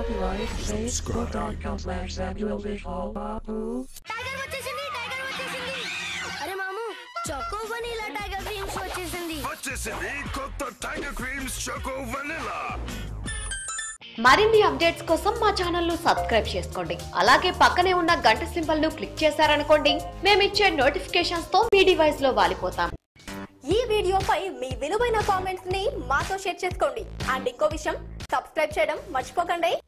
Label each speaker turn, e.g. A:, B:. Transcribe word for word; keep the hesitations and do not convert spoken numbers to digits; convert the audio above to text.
A: Copyright facebook dot com slash Samuel Vishal Babu.
B: Tiger వచ్చేసింది tiger వచ్చేసింది అరే మాము చాకో వనిలా టైగర్ క్రీమ్స్ వచ్చేసింది
C: వచ్చేసింది కొత్త టైగర్ క్రీమ్స్ చాకో వనిలా.
D: మరిన్ని అప్డేట్స్ కోసం మా ఛానల్ ను సబ్స్క్రైబ్ చేసుకోండి. అలాగే పక్కనే ఉన్న గంట సింబల్ ను క్లిక్ చేశారనుకోండి, మేమిచ్చే నోటిఫికేషన్స్ తో మీ డివైస్ లో వాలిపోతాం.
E: ఈ వీడియోపై మీ విలువైన కామెంట్స్ ని మాతో షేర్ చేసుకోండి. అండ్ ఇంకో విషయం, సబ్స్క్రైబ్ చేయడం మర్చిపోకండి.